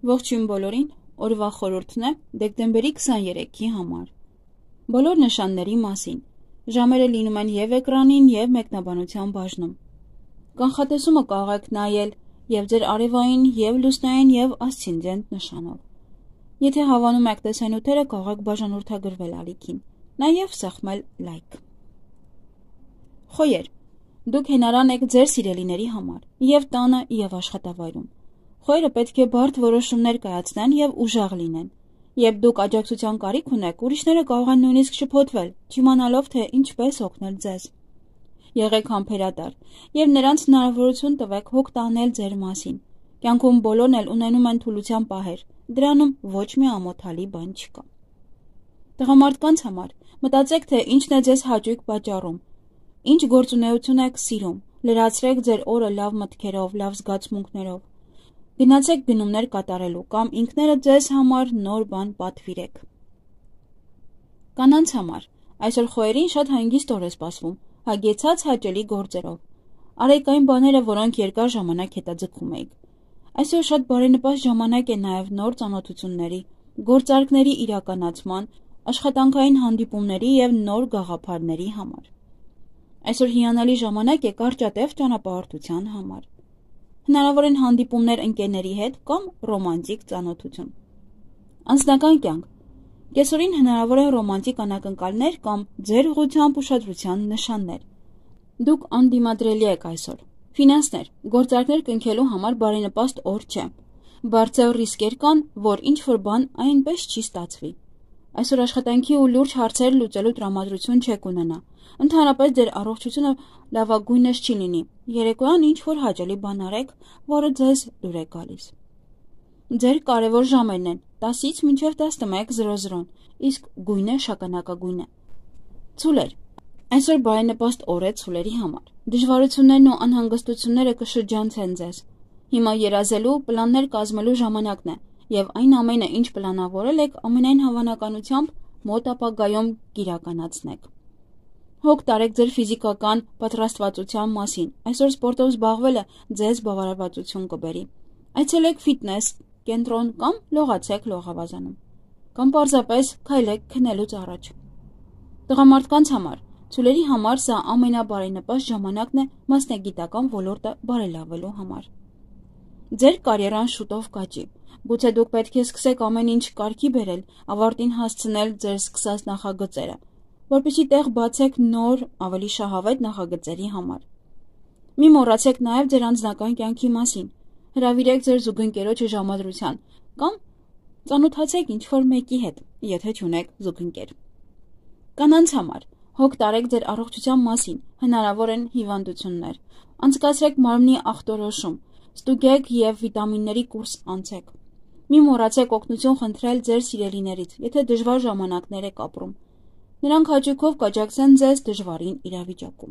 Ողջույն բոլորին, օրվա խորհուրդն է դեկտեմբերի 23-ի համար։ Բոլոր նշանների մասին, ժամերը լինում են և էկրանին և մեկնաբանության բաժնում։ Կանխատեսումը կարող եք նայել և ձեր արևային, և լուսնային, և ասցենդենտ նշանով։ Եթե հավանում եք տեսանյութերը, կարող եք բաժանորդագրվել ալիքին, նաև սեղմել լայք։ Խոյեր, դուք հենարան եք ձեր սիրելիների համար, և տանը, և աշխատավայրում։ Խոյերը պետք է բարդ որոշումներ կայացնեն և ուժեղ լինեն։ Երբ դուք աջակցության կարիք ունեք, ուրիշները կարող են նույնիսկ շփոթվել, չիմանալով, թե ինչպես օգնել ձեզ։ Եղեք համբերատար և նրանց հնարավորություն տվեք հոգ տանել ձեր մասին։ Կյանքում բոլորն էլ ունենում են թուլության պահեր, դրանում ոչ մի ամոթալի բան չկա։ Տղամարդկանց համար մտածեք, թե ինչն է ձեզ հաճույք պատճառում, ինչ գործունեություն եք սիրում, լրացրեք ձեր օրը լավ մտքերով, լավ զգացմունքներով։ Գնացեք գնումներ կատարելու կամ ինքներդ ձեզ համար նոր բան պատվիրեք։ Կանանց համար այսօր խոյերին շատ հանգիստ օր է սպասվում, հագեցած հաճելի գործերով։ Արեք այն բաները, որոնք երկար ժամանակ հետաձգում էիք։ Այսօր շատ բարենպաստ ժամանակ է նաև նոր ծանոթությունների, գործարքների իրականացման, աշխատանքային հանդիպումների և նոր գաղափարների համար։ Այսօր հիանալի ժամանակ է կարճատև ճանապարհորդության համար։ Հնարավոր են հանդիպումներ ընկերների հետ կամ ռոմանտիկ ծանոթություն։ Անձնական կյանք։ Կեսօրին հնարավոր են ռոմանտիկ անակնկալներ կամ ձեր ուղղությամբ ուշադրության նշաններ։ Դուք անդիմադրելի եք այսօր։ Ֆինանսներ։ Գործարքներ կնքելու համար բարենպաստ օր չէ։ Բարձր ռիսկեր կան, որ ինչ-որ բան այնպես չի ստացվի։ Այսօր աշխատանքի ու լուրջ հարցեր լուծելու տրամադրություն չեք ունենա։ Ընդհանրապես ձեր առողջությունը լավագույնս չի լինի։ Երեկոյան ինչ-որ հաճելի բան արեք, որը ձեզ դուր է գալիս։ Ձեր կարևոր ժամերն են 10-ից մինչև 11:00, իսկ գույնը շագանակագույն է։ Ցուլեր։ Այսօր բարենպաստ օր է ցուլերի համար։ Դժվարություններն ու անհանգստությունները կշրջանցեն ձեզ։ Հիմա երազելու, պլաններ կազմելու ժամանակն է, և այն ամենը, ինչ պլանավորել եք, ամենայն հավանականությամբ մոտ ապագայում կիրականացնեք։ Հոգ տարեք ձեր ֆիզիկական պատրաստվածության մասին։ Այսօր սպորտով զբաղվելը ձեզ բավարարվածություն կբերի։ Այցելեք ֆիթնես կենտրոն կամ լողացեք լողավազանում։ Կամ պարզապես քայլեք քնելուց առաջ։ Տղամարդկանց համար ցուլերի համար սա ամենաբարենպաստ ժամանակն է մասնագիտական ոլորտը բարելավելու համար։ Ձեր կարիերան շուտով կաճի։ Գուցե դուք պետք է սկսեք ամեն ինչ կարգի բերել, ավարտին հասցնել ձեր սկսած նախագծերը, որպեսզի տեղ բացեք նոր, ավելի շահավետ նախագծերի համար։ Մի մոռացեք նաև ձեր անձնական կյանքի մասին։ Հրավիրեք ձեր զուգընկերոջը ժամադրության կամ ծանոթացեք ինչ-որ մեկի հետ, եթե չունեք զուգընկեր։ Կանանց համար հոգ տարեք ձեր առողջության մասին, հնարավոր են հիվանդություններ։ Անցկացրեք մարմնի ախտորոշում, ստուգեք և վիտամինների կուրս անցեք։ Մի մոռացեք օգնություն խնդրել ձեր սիրելիներից, եթե դժվար ժամանակներ եք ապրում։ Նրանք հաճույքով կաջակցեն ձեզ դժվարին իրավիճակում։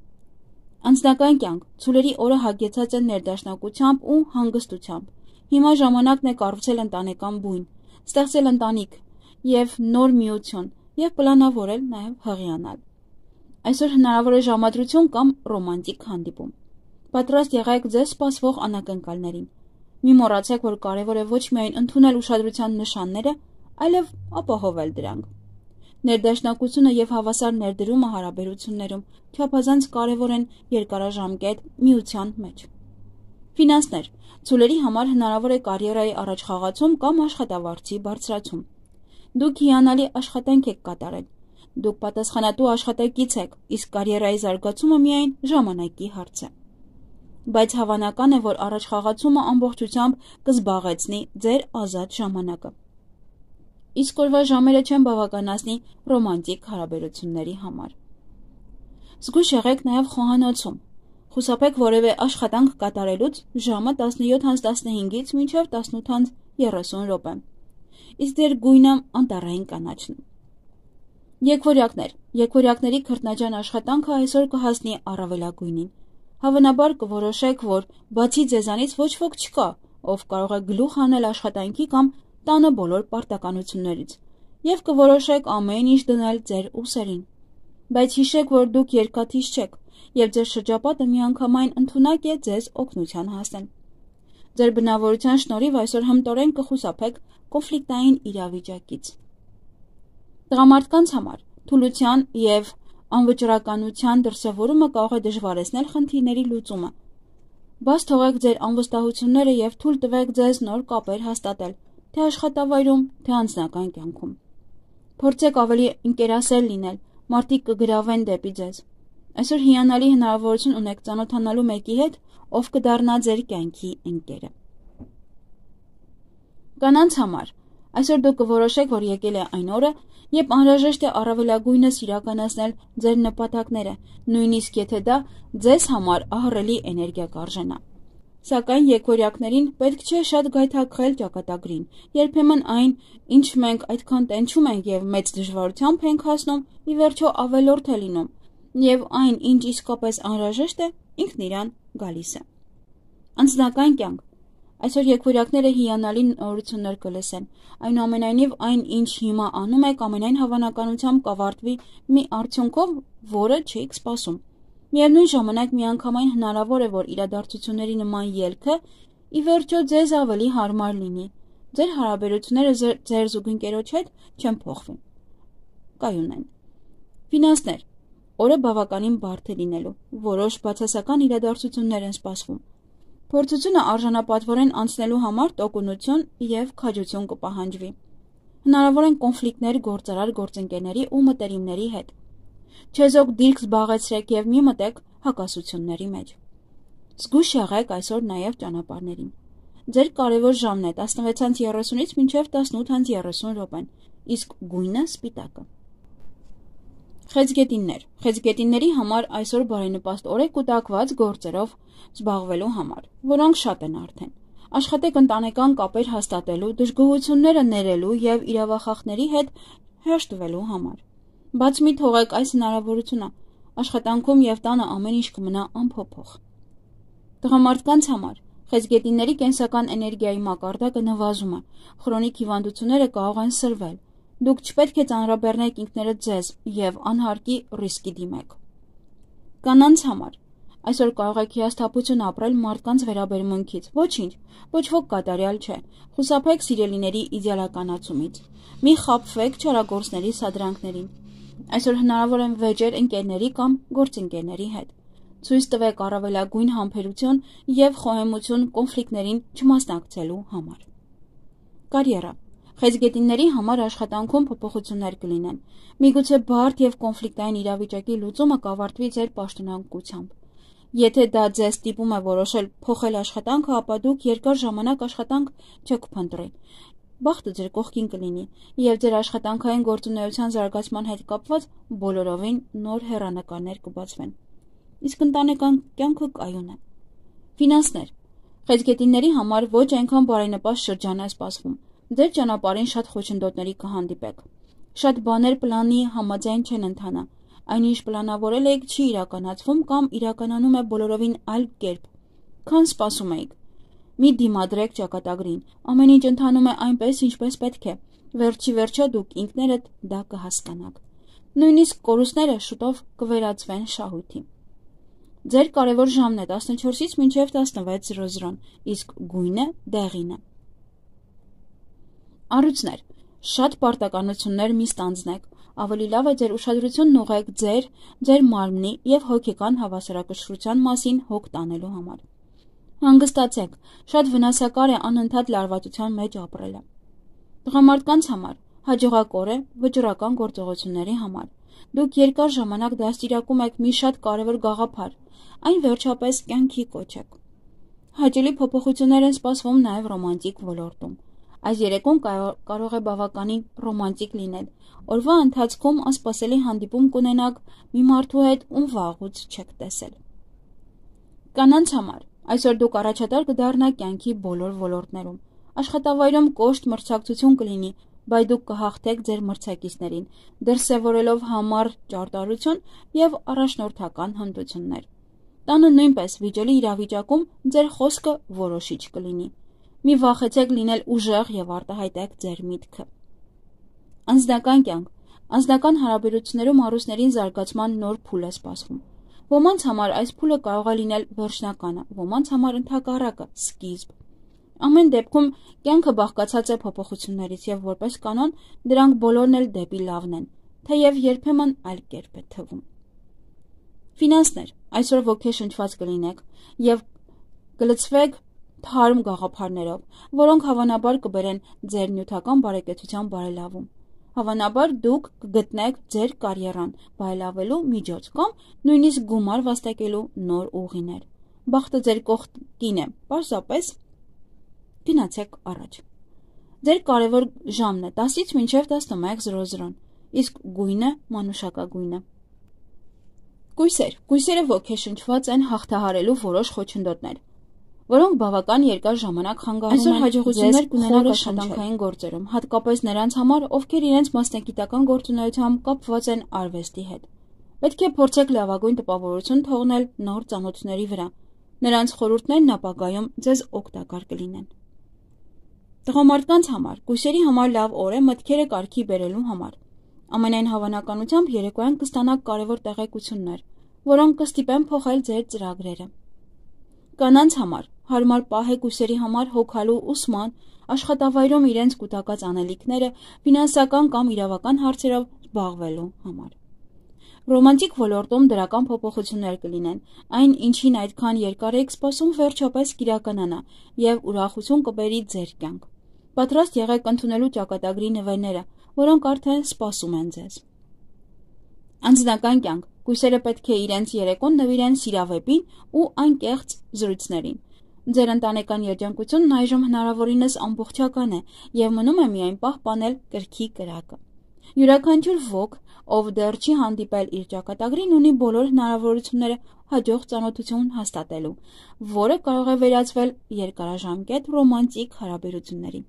Անձնական կյանք։ Ցուլերի օրը հագեցած է ներդաշնակությամբ ու հանգստությամբ։ Հիմա ժամանակն է կառուցել ընտանեկան բույն, ստեղծել ընտանիք և նոր միություն և պլանավորել նաև հղիանալ։ Այսօր հնարավոր է ժամադրություն կամ ռոմանտիկ հանդիպում։ Պատրաստ եղեք ձեզ սպասվող անակնկալներին։ Մի մոռացեք, որ կարևոր է ոչ միայն ընդունել ուշադրության նշանները, այլև ապահովել դրանք։ Ներդաշնակությունը և հավասար ներդրումը հարաբերություններում չափազանց կարևոր են երկարաժամկետ միության մեջ։ Ֆինանսներ։ Ցուլերի համար հնարավոր է կարիերայի առաջխաղացում կամ աշխատավարձի բարձրացում։ Դուք հիանալի աշխատանք եք կատարել։ Դուք պատասխանատու աշխատակից եք, իսկ կարիերայի զարգացումը միայն ժամանակի հարց է։ Բայց հավանական է, որ առաջխաղացումը ամբողջությամբ կզբաղեցնի ձեր ազատ ժամանակը։ Իսկ օրվա ժամերը չեն բավականացնի ռոմանտիկ հարաբերությունների համար։ Զգույշ եղեք նաև խոհանոցում։ Խուսափեք որևէ աշխատանք կատարելուց ժամը 17:15-ից մինչև 18:30 րոպե։ Իսկ ձեր գույնը անտառային կանաչն է։ Եկվորյակներ։ Եկվորյակների քրտնաջան աշխատանքը այսօր կհասնի առավելագույնին։ Հավանաբար կորոշեք, որ բացի ձեզանից ոչ ոք չկա, ով կարող է գլուխ հանել աշխատանքի կամ տանը բոլոր պարտականություններից, և կորոշեք ամեն ինչ դնել ձեր ուսերին։ Բայց հիշեք, որ դուք երկաթիչ չեք, և ձեր շրջապատը միանգամայն ընդունակ է ձեզ օգնության հասնել։ Ձեր բնավորության շնորհիվ այսօր հմտորեն կխուսափեք կոնֆլիկտային իրավիճակից։ Տղամարդկանց համար թուլության և անվճռականության դրսևորումը կարող է դժվարեցնել խնդիրների լուծումը։ Բաց թողեք ձեր անվստահությունները և թույլ տվեք ձեզ նոր կապեր հաստատել, թե աշխատավայրում, թե անձնական կյանքում։ Փորձեք ավելի ընկերասեր լինել, մարդիկ կգրավեն դեպի ձեզ։ Այսօր հիանալի հնարավորություն ունեք ծանոթանալու մեկի հետ, ով կդառնա ձեր կյանքի ընկերը։ Կանանց համար այսօր դուք կորոշեք, որ եկել է այն օրը, երբ անհրաժեշտ է առավելագույնս իրականացնել ձեր նպատակները, նույնիսկ եթե դա ձեզ համար ահռելի էներգիա կարժենա։ Սակայն եկօրյակներին պետք չէ շատ գայթակղել ճակատագրին։ Երբեմն այն, ինչ մենք այդքան տենչում ենք և մեծ դժվարությամբ ենք հասնում, ի վերջո ավելորդ է լինում, և այն, ինչ իսկապես անհրաժեշտ է, ինքն իրան գալիս է։ Անձնական կյանք այսօր եկօրյակները հիանալի նորություններ կլսեն, այնուամենայնիվ այն, ինչ հիմա անում եք, ամենայն հավանականությամբ կավարտվի մի արդյունքով, որը չէիք սպասում։ Միևնույն ժամանակ միանգամայն հնարավոր է, որ իրադարձությունների նման ելքը ի վերջո ձեզ ավելի հարմար լինի։ Ձեր հարաբերությունները ձեր զուգընկերոջ հետ չեն փոխվի։ Կայուն են։ Ֆինանսներ օրը բավականին բարդ է լինելու, որոշ բացասական իրադարձություններ են սպասվում։ Փորձությունը արժանապատվորեն անցնելու համար տոկունություն և քաջություն կպահանջվի։ Հնարավոր են կոնֆլիկտներ գործարար գործընկերների ու մտերիմների հետ։ Չեզոք դիրք զբաղեցրեք և մի մտեք հակասությունների մեջ։ Զգույշ եղեք այսօր նաև ճանապարհներին։ Ձեր կարևոր ժամն է 16:30-ից մինչև 18:30 րոպեն, իսկ գույնը սպիտակը։ Խեցգետիններ խեցգետինների համար այսօր բարենպաստ օր է կուտակված գործերով զբաղվելու համար, որոնք շատ են արդեն։ Աշխատեք ընտանեկան կապեր հաստատելու, դժգոհությունները ներելու և իրավախախների հետ հաշտվելու համար։ Բաց մի թողեք այս հնարավորությունը, աշխատանքում և տանը ամեն ինչ կմնա անփոփոխ։ Տղամարդկանց համար խեցգետինների կենսական էներգիայի մակարդակը նվազում է, խրոնիկ հիվանդությունները կարող են սրվել։ Դուք չպետք է ծանրաբեռնեք ինքներդ ձեզ և անհարկի ռիսկի դիմեք։ Կանանց համար այսօր կարող եք հիասթափություն ապրել մարդկանց վերաբերմունքից։ Ոչինչ, ոչ ոք կատարյալ չէ։ Խուսափեք սիրելիների իդեալականացումից։ Մի խաբվեք չարագործների սադրանքներին։ Այսօր հնարավոր են վեճեր ընկերների կամ գործընկերների հետ։ Ցույց տվեք առավելագույն համբերություն և խոհեմություն կոնֆլիկտներին չմասնակցելու համար։ Կարիերա խեցգետինների համար աշխատանքում փոփոխություններ կլինեն։ Միգուցե բարդ և կոնֆլիկտային իրավիճակի լուծումը կավարտվի ձեր պաշտոնանկությամբ։ Եթե դա ձեզ ստիպում է որոշել փոխել աշխատանքը, ապա դուք երկար ժամանակ աշխատանք չեք փնտրի։ Բախտը ձեր կողքին կլինի, և ձեր աշխատանքային գործունեության զարգացման հետ կապված բոլորովին նոր հեռանկարներ կբացվեն։ Իսկ ընտանեկան կյանքը կայուն է։ Ֆինանսներ խեցգետինների համար ոչ այնքան բարենպաստ շրջան է սպասվում։ Ձեր ճանապարհին շատ խոչընդոտների կհանդիպեք։ Շատ բաներ պլանի համաձայն չեն ընթանա։ Այնինչ պլանավորել էիք չի իրականացվում կամ իրականանում է բոլորովին այլ կերպ, քան սպասում էիք։ Մի դիմադրեք ճակատագրին։ Ամեն ինչ ընթանում է այնպես, ինչպես պետք է։ Վերջի վերջո դուք ինքներդ դա կհասկանաք։ Նույնիսկ կորուստները շուտով կվերածվեն շահույթի։ Ձեր կարևոր ժամն է 14-ից մինչև 16:00, իսկ գույնը դեղին է։ Առույցներ շատ պարտականություններ մի ստանձնեք։ Ավելի լավ է ձեր ուշադրությունն ուղղեք ձեր մարմնի և հոգեկան հավասարակշռության մասին հոգ տանելու համար։ Հանգստացեք, շատ վնասակար է անընդհատ լարվածության մեջ ապրելը։ Տղամարդկանց համար հաջողակ օր է վճռական գործողությունների համար։ Դուք երկար ժամանակ դաստիարակում եք մի շատ կարևոր գաղափար, այն վերջապես կյանքի կոչեք։ Հաճելի փոփոխություններ են սպասվում նաև ռոմանտիկ ոլորտում։ Այս երեկոն կարող է բավականին ռոմանտիկ լինել։ Օրվա ընթացքում անսպասելի հանդիպում կունենաք մի մարդու հետ, ում վաղուց չեք տեսել։ Կանանց համար այսօր դուք առաջատար կդառնաք կյանքի բոլոր ոլորտներում։ Աշխատավայրում կոշտ մրցակցություն կլինի, բայց դուք կհաղթեք ձեր մրցակիցներին, դրսևորելով համառ ճարտարություն և առաջնորդական հմտություններ։ Տանը նույնպես վիճելի իրավիճակում ձեր խոսքը որոշիչ կլինի։ Մի վախեցեք լինել ուժեղ և արտահայտեք ձեր միտքը։ Անձնական կյանք անձնական հարաբերություններում առույցներին զարգացման նոր փուլ է սպասվում։ Ոմանց համար այս փուլը կարող է լինել վերջնականը, ոմանց համար ընդհակառակը սկիզբ։ Ամեն դեպքում կյանքը բաղկացած է փոփոխություններից եւ որպես կանոն դրանք բոլորն էլ դեպի լավն են, թեև երբեմն այլ կերպ է թվում։ Ֆինանսներ, այսօր ոգի շնչված կլինեք եւ կլցվեք թարմ գաղափարներով, որոնք հավանաբար կբերեն ձեր նյութական բարեկեցության բարելավում։ Հավանաբար դուք կգտնեք ձեր կարիերան բարելավելու միջոց կամ նույնիսկ գումար վաստակելու նոր ուղիներ։ Բախտը ձեր կողքին է, պարզապես գնացեք առաջ։ Ձեր կարևոր ժամն է 10-ից մինչև 11:00, իսկ գույնը մանուշակագույնը։ Կույսերը ոգեշնչված են հաղթահարելու որոշ խոչընդոտներ, որոնք բավական երկար ժամանակ խանգարում են հաջողություններ կունենալ աշխատանքային գործերում, հատկապես նրանց համար, ովքեր իրենց մասնագիտական գործունեությամբ կապված են արվեստի հետ։ Պետք է փորձեք լավագույն տպավորություն թողնել նոր ծանոթների վրա։ Նրանց խորհուրդներն ապագայում ձեզ օգտակար կլինեն։ Տղամարդկանց համար կույսերի համար լավ օր է մտքերը կարգի բերելու համար։ Ամենայն հավանականությամբ երեկոյան կստանաք կարևոր տեղեկություններ, որոնք կստիպեն փոխել ձեր ծրագրերը։ Կանանց համար հարմար պահ է կույսերի համար հոգալու ուսման, աշխատավայրում իրենց կուտակած անելիքները, ֆինանսական կամ իրավական հարցերով զբաղվելու համար։ Ռոմանտիկ ոլորտում դրական փոփոխություններ կլինեն, այն ինչին այդքան երկար եք սպասում վերջապես կիրականանա եւ ուրախություն կբերի ձեր կյանք։ Պատրաստ եղեք ընդունելու ճակատագրի նվերները, որոնք արդեն սպասում են ձեզ։ Անձնական կյանք կույսերը պետք է իրենց երեկոն նվիրեն սիրավեպին ու անկեղծ զրույցներին։ Ձեր ընտանեկան երջանկությունն այժմ հնարավորինս ամբողջական է եւ մնում է միայն պահպանել կրքի կրակը։ Յուրաքանչյուր ոք, ով դեռ չի հանդիպել իր ճակատագրին, ունի բոլոր հնարավորությունները հաջող ծանոթություն հաստատելու, որը կարող է վերածվել երկարաժամկետ ռոմանտիկ հարաբերությունների։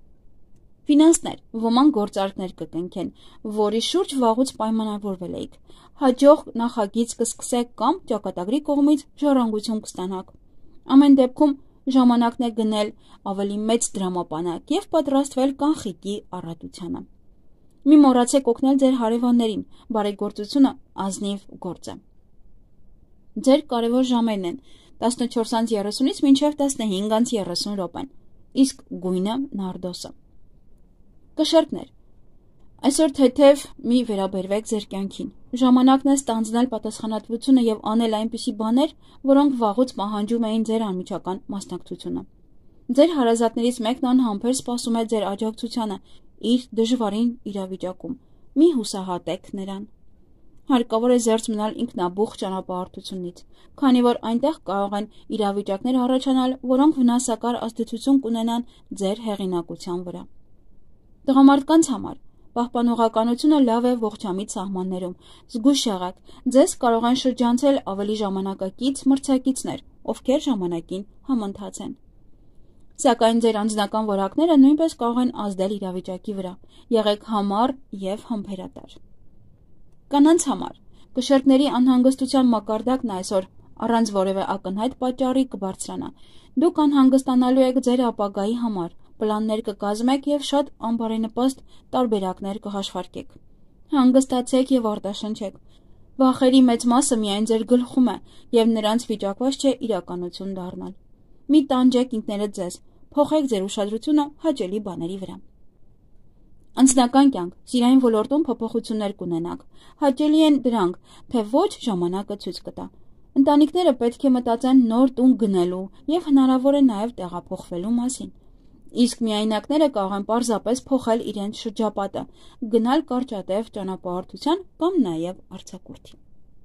Ֆինանսներ, ոմանք գործարքներ կկնքեն, որի շուրջ վաղուց պայմանավորվել եք։ Հաջող նախագիծ կսկսեք կամ ճակատագրի կողմից ժառանգություն կստանաք։ Ամեն դեպքում ժամանակն է գնել ավելի մեծ դրամապանակ եւ պատրաստվել կանխիկի առատությանը։ Մի մոռացեք օգնել ձեր հարևաններին, բարեգործությունը ազնիվ գործ է։ Ձեր կարևոր ժամերն են 14:30-ից մինչև 15:30 րոպեն, իսկ գույնը նարդոսը։ Կշերտներ, այսօր թեթև մի վերաբերվեք ձեր կյանքին։ Ժամանակն է ստանձնել պատասխանատվությունը եւ անել այնպիսի բաներ, որոնք վաղուց պահանջում էին ձեր անմիջական մասնակցությունը։ Ձեր հարազատներից մեկն անհամբեր սպասում է ձեր աջակցությանը իր դժվարին իրավիճակում։ Մի հուսահատեք նրան։ Հարկավոր է զերծ մնալ ինքնաբուխ ճանապարհորդությունից, քանի որ այնտեղ կարող են իրավիճակներ առաջանալ, որոնք վնասակար ազդեցություն կունենան ձեր հեղինակության վրա։ Տղամարդկանց համար պահպանողականությունը լավ է ողջամիտ սահմաններում։ Զգույշ եղեք, ձեզ կարող են շրջանցել ավելի ժամանակակից մրցակիցներ, ովքեր ժամանակին համընթաց են։ Սակայն ձեր անձնական որակները նույնպես կարող են ազդել իրավիճակի վրա։ Եղեք համառ եւ համբերատար։ Կանանց համար կշերտների անհանգստության մակարդակն այսօր առանց որևէ ակնհայտ պատճառի կբարձրանա։ Դուք անհանգստանալու եք ձեր ապագայի համար, պլաններ կկազմեք եւ շատ անբարենպաստ տարբերակներ կհաշվարկեք։ Հանգստացեք եւ արտաշնչեք։ Վախերի մեծ մասը միայն ձեր գլխում է եւ նրանց վիճակված չէ իրականություն դառնալ։ Մի տանջեք ինքներդ ձեզ, փոխեք ձեր ուշադրությունը հաճելի բաների վրա։ Անձնական կյանք, սիրային ոլորտում փոփոխություններ կունենաք։ Հաճելի են դրանք, թե ոչ ժամանակը ցույց կտա։ Ընտանիքները պետք է մտածեն նոր տուն գնելու եւ հնարավոր է նաեւ տեղափոխվելու մասին։ Իսկ միայնակները կարող են պարզապես փոխել իրենց շրջապատը, գնալ կարճատև ճանապարհորդության կամ նաեւ արձակուրդի։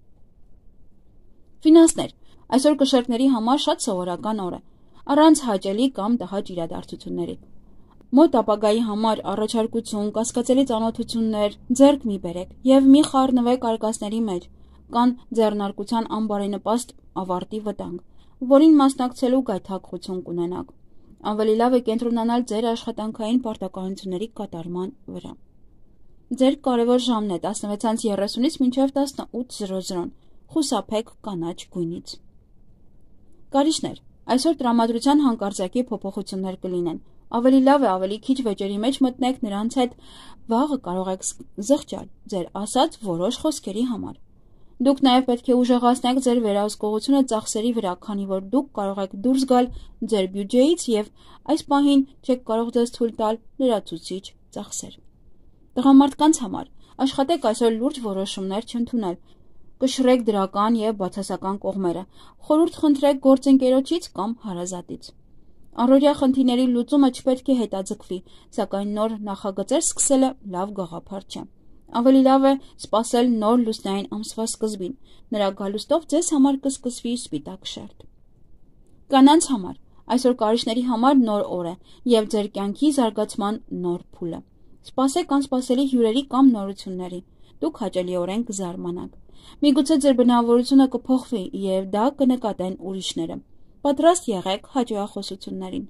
Ֆինանսներ, այսօր կշերտների համար շատ սովորական օր է, առանց հաճելի կամ տհաճ իրադարձությունների։ Մոտ ապագայի համար առաջարկություն, կասկածելի ծանոթություններ ձեռք մի բերեք եւ մի խառնվեք արկածների մեջ, կան ձեռնարկության անբարենպաստ ավարտի վտանգ, որին մասնակցելու գայթակղություն կունենաք։ Ավելի լավ է կենտրոնանալ ձեր աշխատանքային պարտականությունների կատարման վրա։ Ձեր կարևոր ժամն է 16:30-ից մինչև 18:00, խուսափեք կանաչ գույնից։ Կարիճներ, այսօր տրամադրության հանկարծակի փոփոխություններ կլինեն։ Ավելի լավ է ավելի քիչ վեճերի մեջ մտնեք նրանց հետ, վաղը կարող եք զղջալ ձեր ասած որոշ խոսքերի համար։ Դուք նաև պետք է ուժեղացնեք ձեր վերահսկողությունը ծախսերի վրա, քանի որ դուք կարող եք դուրս գալ ձեր բյուջեից և այս պահին չեք կարող ձեզ թույլ տալ լրացուցիչ ծախսեր։ Տղամարդկանց համար աշխատեք այսօր լուրջ որոշումներ չընդունել, կշռեք դրական և բացասական կողմերը, խորհուրդ խնդրեք գործընկերոջից կամ հարազատից։ Առօրյա խնդիրների լուծումը չպետք է հետաձգվի, սակայն նոր նախագծեր սկսելը լավ գաղափար չէ։ Ավելի լավ է սպասել նոր լուսնային ամսվա սկզբին, նրա գալուստով ձեզ համար կսկսվի սպիտակ շերտ։ Կանանց համար այսօր կարիճների համար նոր օր է և ձեր կյանքի զարգացման նոր փուլը։ Սպասեք անսպասելի հյուրերի կամ նորությունների, դուք հաճելիորեն կզարմանաք։ Միգուցե ձեր բնավորությունը կփոխվի և դա կնկատեն ուրիշները։ Պատրաստ եղեք հաճոյախոսություններին։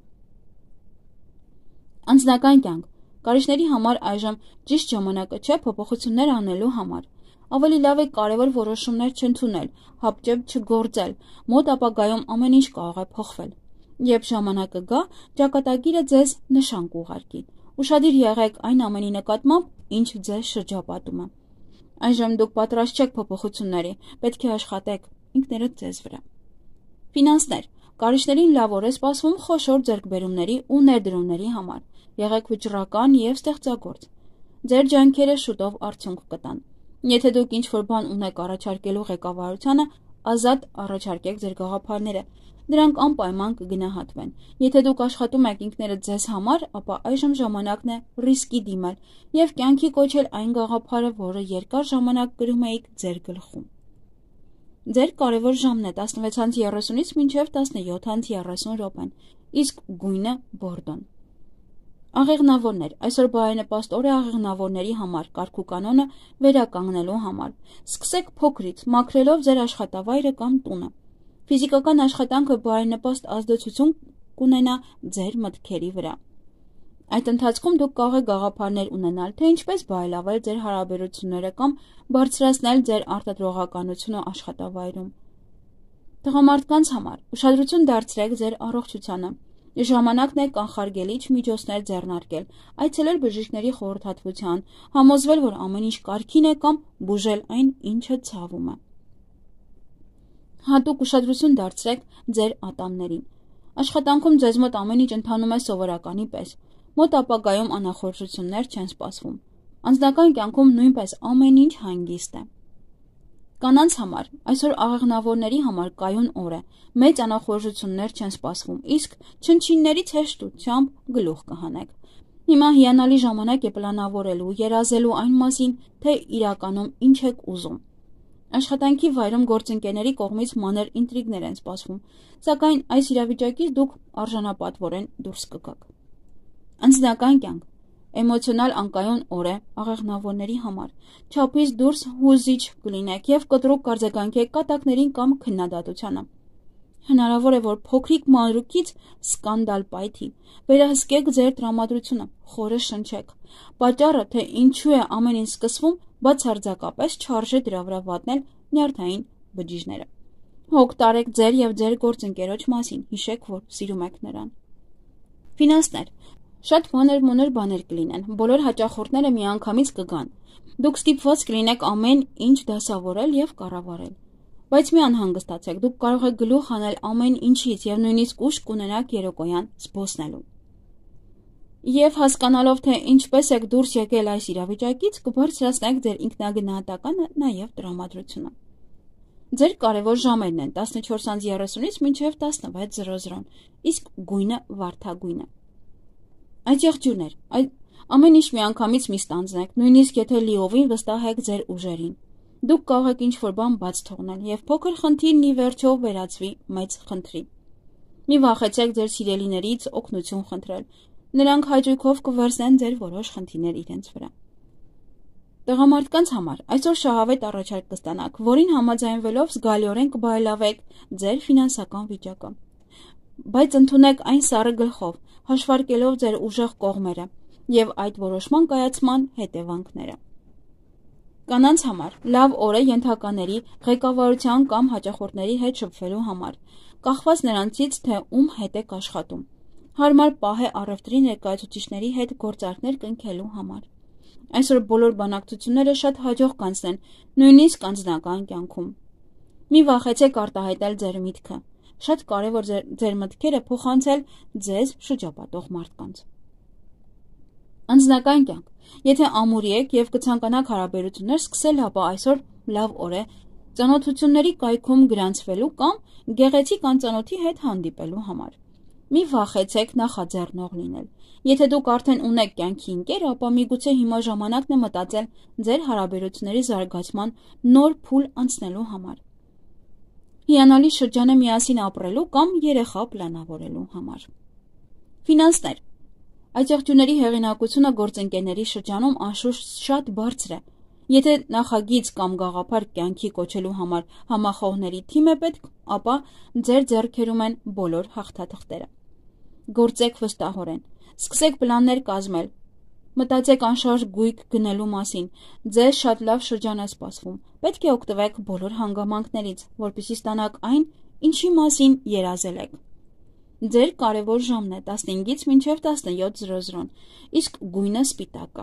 Անձնական կյանք կարիճների համար այժմ ճիշտ ժամանակը չէ փոփոխություններ անելու համար։ Ավելի լավ է կարևոր որոշումներ չընդունել, հապճեպ չգործել, մոտ ապագայում ամեն ինչ կարող է փոխվել։ Երբ ժամանակը գա, ճակատագիրը ձեզ նշան կուղարկի։ Ուշադիր եղեք այն ամենի նկատմամբ, ինչ ձեզ շրջապատում է։ Այժմ դուք պատրաստ չեք փոփոխությունների, պետք է աշխատեք ինքներդ ձեզ վրա։ Ֆինանսներ կարիճներին լավ օր է սպասվում խոշոր ձեռքբերումների ու ներդրումների համար։ Եղեք վճռական և ստեղծագործ։ Ձեր ջանքերը շուտով արդյունք կտան։ Եթե դուք ինչ-որ բան ունեք առաջարկելու ղեկավարությանը, ազատ առաջարկեք ձեր գաղափարները։ Դրանք անպայման կգնահատվեն։ Եթե դուք աշխատում եք ինքներդ ձեզ համար, ապա այժմ ժամանակն է ռիսկի դիմել և կյանքի կոչել այն գաղափարը, որը երկար ժամանակ կրում էիք ձեր գլխում։ Ձեր կարևոր ժամն է 16:30-ից մինչև 17:30 րոպեն, իսկ գույնը բորդոն։ Աղեղնավորներ այսօր բարենպաստ օր է աղեղնավորների համար կարգուկանոնը վերականգնելու համար։ Սկսեք փոքրից, մաքրելով ձեր աշխատավայրը կամ տունը։ Ֆիզիկական աշխատանքը բարենպաստ ազդեցություն կունենա ձեր մտքերի վրա։ Այդ ընթացքում դուք կարող եք գաղափարներ ունենալ, թե ինչպես բարելավել ձեր հարաբերությունները կամ բարձրացնել ձեր արտադրողականությունը աշխատավայրում։ Տղամարդկանց համար ուշադրություն դարձրեք ձեր առողջությանը։ Ժամանակն է կանխարգելիչ միջոցներ ձեռնարկել, այցելել բժիշկների խորհրդատվության, համոզվել, որ ամեն ինչ կարգին է կամ բուժել այն, ինչը ցավում է։ Հատուկ ուշադրություն դարձրեք ձեր ատամներին։ Աշխատանքում ձեզ մոտ ամեն ինչ ընթանում է սովորականի պես։ Մոտ ապագայում անախորժություններ չեն սպասվում։ Անձնական կյանքում նույնպես ամեն ինչ հանգիստ է։ Կանանց համար այսօր աղեղնավորների համար կայուն օր է, մեծ անախորժություններ չեն սպասվում, իսկ չնչիններից հեշտությամբ գլուխ կհանեք։ Հիմա հիանալի ժամանակ է պլանավորելու, երազելու այն մասին, թե իրականում ինչ եք ուզում։ Աշխատանքի վայրում գործընկերների կողմից մանր ինտրիգներ են սպասվում, սակայն այս իրավիճակից դուք արժանապատվորեն դուրս կգաք։ Անձնական կյանք էմոցիոնալ անկայուն օր է աղեղնավորների համար։ Չափից դուրս հուզիչ կլինեք և կտրուկ կարձագանքեք կատակներին կամ քննադատությանը։ Հնարավոր է, որ փոքրիկ մանրուքից սկանդալ պայթի։ Վերահսկեք ձեր տրամադրությունը, խորը շնչեք։ Պատճառը, թե ինչու է ամեն ինչ սկսվում, բացարձակապես չարժե դրա վրա վատնել նյարդային բջիջները։ Հոգ տարեք ձեր և ձեր գործընկերոջ մասին, հիշեք, որ սիրում եք նրան։ Ֆինանսներ շատ մանր բաներ կլինեն, բոլոր հաճախորդները միանգամից կգան։ Դուք ստիպված կլինեք ամեն ինչ դասավորել և կառավարել։ Բայց մի անհանգստացեք, դուք կարող եք գլուխ հանել ամեն ինչից և նույնիսկ ուժ կունենաք երեկոյան զբոսնելու։ Եվ հասկանալով, թե ինչպես եք դուրս եկել այս իրավիճակից, կբարձրացնեք ձեր ինքնագնահատականը, նաև տրամադրությունը։ Ձեր կարևոր ժամերն են 14:30-ից մինչև 16:00, իսկ գույնը վարդագույն է։ Այդ եղջյուրներ, ամեն ինչ միանգամից մի ստանձնեք, նույնիսկ եթե լիովին վստահ եք ձեր ուժերին։ Դուք կարող եք ինչ-որ բան բաց թողնել և փոքր խնդիրն ի վերջո վերածվի մեծ խնդրի։ Մի վախեցեք ձեր սիրելիներից օգնություն խնդրել։ Նրանք հաճույքով կվերցնեն ձեր որոշ խնդիրներ իրենց վրա։ Տղամարդկանց համար այսօր շահավետ առաջարկ կստանաք, որին համաձայնվելով զգալիորեն կբարելավեք ձեր ֆինանսական վիճակը։ Բայց ընդունեք այն սառը գլխով, հաշվարկելով ձեր ուժեղ կողմերը և այդ որոշման կայացման հետևանքները։ Կանանց համար լավ օր է ենթակաների, ղեկավարության կամ հաճախորդների հետ շփվելու համար, կախված նրանցից, թե ում հետ եք աշխատում։ Հարմար պահ է առևտրի ներկայացուցիչների հետ գործարքներ կնքելու համար։ Այսօր բոլոր բանակցությունները շատ հաջող կանցնեն, նույնիսկ անձնական կյանքում։ Մի վախեցեք արտահայտել ձեր միտքը։ Շատ կարևոր ձեր մտքերը փոխանցել ձեզ շրջապատող մարդկանց։ Անձնական կյանք։ Եթե ամուրի եք եւ կցանկանաք հարաբերություններ սկսել, ապա այսօր լավ օր է ծանոթությունների կայքում գրանցվելու կամ գեղեցիկ անծանոթի հետ հանդիպելու համար։ Մի վախեցեք նախաձեռնող լինել։ Եթե դուք արդեն ունեք կյանքի ընկեր, ապա միգուցե հիմա ժամանակն է մտածել ձեր հարաբերությունների զարգացման նոր փուլ անցնելու համար։ Հիանալի շրջան է միասին ապրելու կամ երեխա պլանավորելու համար։ Ֆինանսներ։ Այցեղջուների հեղինակությունը գործընկերների շրջանում անշուշտ շատ բարձր է։ Եթե նախագիծ կամ գաղափար կյանքի կոչելու համար համախոհների թիմ է պետք, ապա ձեր ձեռքերում են բոլոր հաղթաթղթերը։ Գործեք վստահորեն, սկսեք պլաններ կազմել, մտածեք անշարժ գույք գնելու մասին, ձեզ շատ լավ շրջան է սպասվում, պետք է օգտվեք բոլոր հանգամանքներից, որպեսզի ստանաք այն, ինչի մասին երազել եք։ Ձեր կարևոր ժամն է 15-ից մինչև 17:00, իսկ գույնը սպիտակը։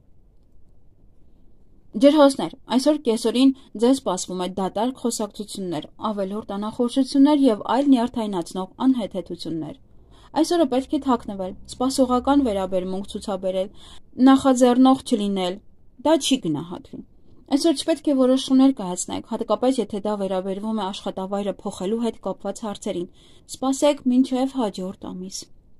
Ջրհոսներ, այսօր կեսօրին ձեզ սպասվում է դատարկ խոսակցություններ, ավելորդ անախորժություններ եւ այլ նյարդայնացնող անհեթեթություններ։ Այսօրը պետք է թաքնվել, սպասողական վերաբերմունք ցուցաբերել, նախաձեռնող չլինել, դա չի գնահատվի։ Այսօր չպետք է որոշումներ կայացնեք, հատկապես եթե դա վերաբերվում է աշխատավայրը փոխելու հետ կապված հարցերին։ Սպասեք մինչև հաջորդ ամիս։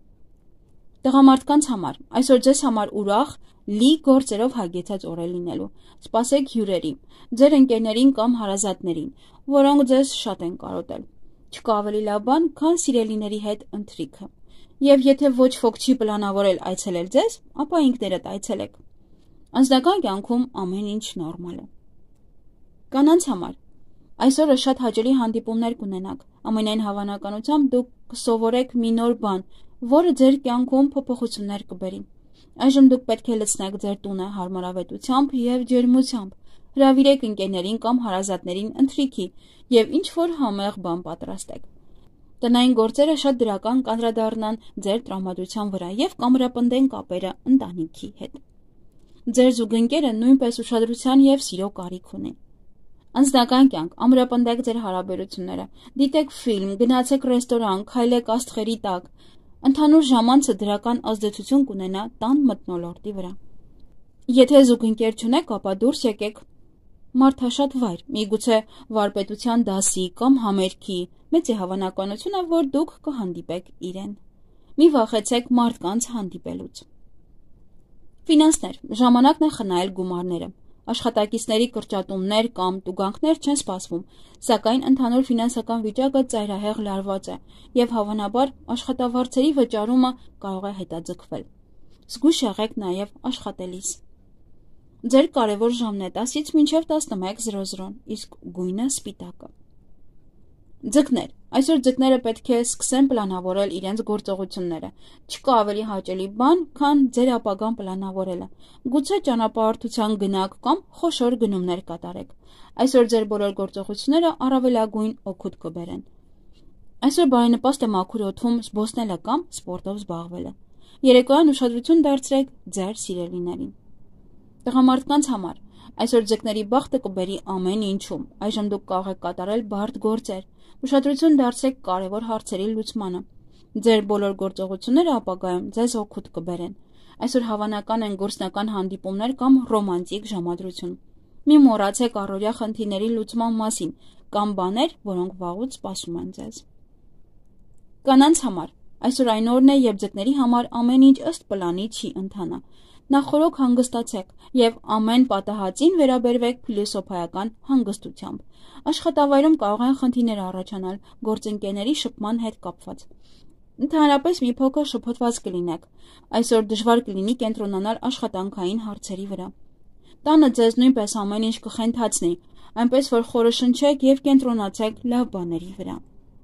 Տղամարդկանց համար այսօր ձեզ համար ուրախ, լի գործերով հագեցած օր է լինելու։ Սպասեք հյուրերի, ձեր ընկերներին կամ հարազատներին, որոնք ձեզ շատ են կարոտել։ Չկա ավելի լավ բան, քան սիրելիների հետ ընթրիքը։ Եվ եթե ոչ ոք չի պլանավորել այցելել ձեզ, ապա ինքներդ այցելեք։ Անձնական կյանքում ամեն ինչ նորմալ է։ Կանանց համար այսօրը շատ հաճելի հանդիպումներ կունենաք։ Ամենայն հավանականությամբ դուք կսովորեք մի նոր բան, որը ձեր կյանքում փոփոխություններ կբերի։ Այժմ դուք պետք է լցնեք ձեր տունը հարմարավետությամբ եւ ջերմությամբ, հրավիրեք ընկերներին կամ հարազատներին ընթրիքի եւ ինչ-որ համեղ բան պատրաստեք։ Տնային գործերը շատ դրական կանդրադառնան ձեր տրամադրության վրա եւ կամրապնդեն կապերը ընտանիքի հետ։ Ձեր զուգընկերը նույնպես ուշադրության եւ սիրո կարիք ունի։ Անձնական կյանք, ամրապնդեք ձեր հարաբերությունները, դիտեք ֆիլմ, գնացեք ռեստորան, քայլեք աստղերի տակ։ Ընդհանուր ժամանցը դրական ազդեցություն կունենա տան մթնոլորտի վրա։ Եթե զուգընկեր չունեք, ապա դուրս եկեք մարդաշատ վայր, միգուցե վարպետության դասի կամ համերգի, մեծ է հավանականությունը, որ դուք կհանդիպեք իրեն։ Մի վախեցեք մարդկանց հանդիպելուց։ Ֆինանսներ, ժամանակն է խնայել գումարները։ Աշխատակիցների կրճատումներ կամ տուգանքներ չեն սպասվում, սակայն ընդհանուր ֆինանսական վիճակը ծայրահեղ լարված է եւ հավանաբար աշխատավարձերի վճարումը կարող է հետաձգվել։ Զգույշ եղեք նաեւ աշխատելիս։ Ձեր կարևոր ժամն է 10-ից մինչև 11:00, իսկ գույնը սպիտակը։ Ձկներ, այսօր ձկները պետք է սկսեն պլանավորել իրենց գործողությունները։ Չկա ավելի հաճելի բան, քան ձեր ապագան պլանավորելը։ Գուցե ճանապարհորդության գնաք կամ խոշոր գնումներ կատարեք։ Այսօր ձեր բոլոր գործողությունները առավելագույն օգուտ կբերեն։ Այսօր բարենպաստ է մաքուր օդում զբոսնելը կամ սպորտով զբաղվելը։ Երեկոյան ուշադրություն դարձրեք ձեր սիրելիներին։ Տղամարդկանց համար այսօր ձկների բախտը կբերի ամեն ինչում։ Այժմ դուք կարող եք կատարել բարդ գործեր։ Ուշադրություն դարձրեք կարևոր հարցերի լուծմանը։ Ձեր բոլոր գործողությունները ապագայում ձեզ օգուտ կբերեն։ Այսօր հավանական են գործնական հանդիպումներ կամ ռոմանտիկ ժամադրություն։ Մի մոռացեք առօրյա խնդիրների լուծման մասին կամ բաներ, որոնք վաղուց սպասում են ձեզ։ Կանանց համար այսօր այն օրն է, երբ ձկների համար ամեն ինչ ըստ պլանի չի ընթանա։ Նախորոք հանգստացեք եւ ամեն պատահածին վերաբերվեք փիլիսոփայական հանգստությամբ։ Աշխատավայրում կարող են խնդիրներ առաջանալ գործընկերների շփման հետ կապված։ Ընդհանրապես մի փոքր շփոթված կլինեք։ Այսօր դժվար կլինի կենտրոնանալ աշխատանքային հարցերի վրա։ Տանը ձեզ նույնպես ամեն ինչ կխենթացնի, այնպես որ խորը շնչեք եւ կենտրոնացեք լավ բաների վրա։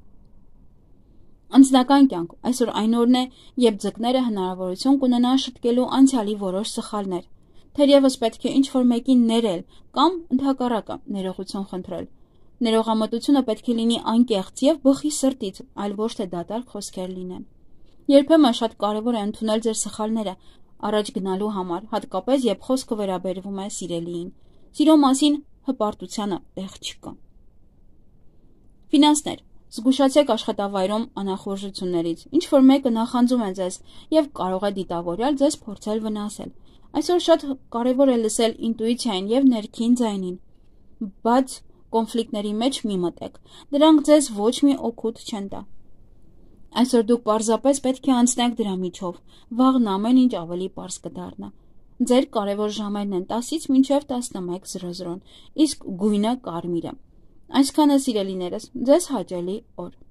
Անձնական կյանք այսօր այն օրն է, երբ ձկները հնարավորություն կունենան շտկելու անցյալի որոշ սխալներ։ Թերևս պետք է ինչ-որ մեկին ներել կամ ընդհակառակը ներողություն խնդրել։ Ներողամտությունը պետք է լինի անկեղծ եւ բխի սրտից, այլ ոչ թե դատարկ խոսքեր լինեն։ Երբեմն շատ կարևոր է ընդունել ձեր սխալները, առաջ գնալու համար, հատկապես երբ խոսքը վերաբերվում է սիրելիին։ Սիրո մասին հպարտությանը տեղ չկա։ Ֆինանսներ։ Զգուշացեք աշխատավայրում անախորժություններից, ինչ որ մեկը նախանձում է ձեզ և կարող է դիտավորյալ ձեզ փորձել վնասել։ Այսօր շատ կարևոր է լսել ինտուիցիային և ներքին ձայնին, բայց կոնֆլիկտների մեջ մի մտեք, դրանք ձեզ ոչ մի օգուտ չեն տա։ Այսօր դուք պարզապես պետք է անցնեք դրա միջով, վաղն ամեն ինչ ավելի պարզ կդառնա։ Ձեր կարևոր ժամերն են 10-ից մինչև 11:00, իսկ գույնը կարմիր է։ Այսքանը սիրելիներս, ձեզ հաճելի օր։